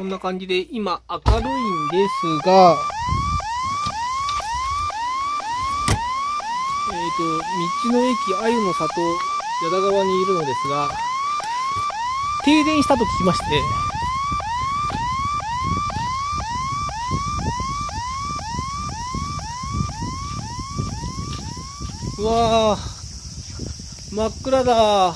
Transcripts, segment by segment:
んな感じで今明るいんですが、道の駅鮎の里矢田川にいるのですが、停電したと聞きまして、うわー、真っ暗だ。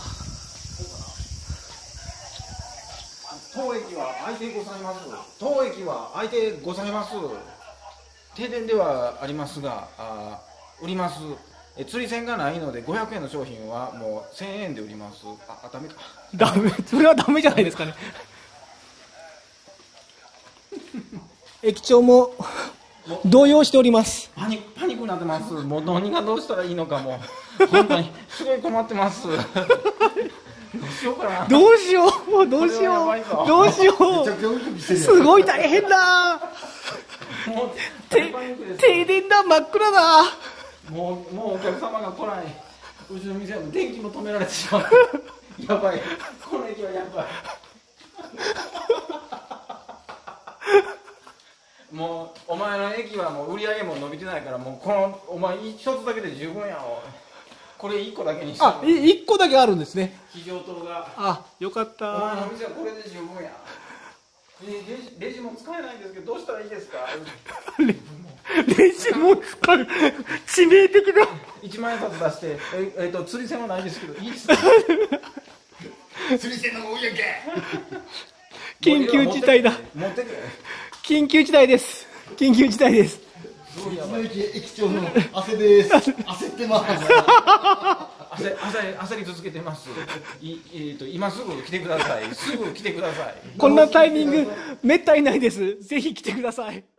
当駅は空いてございます。当駅は空いてございます。停電ではありますが、売ります。釣り銭がないので500円の商品はもう1000円で売ります。ダメか。 ダメ、それはダメじゃないですかね。駅長も動揺しております。 パニックになってます。もう何がどうしたらいいのかもう本当にすごい困ってます。どうしようかな。 どうしよう、どうしよう、どうしよう。すごい大変だ。 もう停電だ、真っ暗だ。 もうお客様が来ない。うちの店は電気も止められてしまう。やばい。この駅はやばい。もうお前の駅はもう売り上げも伸びてないから、もうこのお前一つだけで十分やろ。これ一個だけにして。 あ、一個だけあるんですね。 非常灯が。 あ、よかった。 お前の店はこれで十分や。レジも使えないんですけど、どうしたらいいですか。 レジも使う。致命的だ。 1万円札出して、釣り銭はないですけど、いいですか。釣り銭の方が多いやんけ。 緊急事態だ。 持ってけ。 緊急事態です。緊急事態です。 道の駅駅長の汗です。焦ってます。 焦り続けてます。今すぐ来てください。すぐ来てください。 こんなタイミングめったにないです。ぜひ来てください。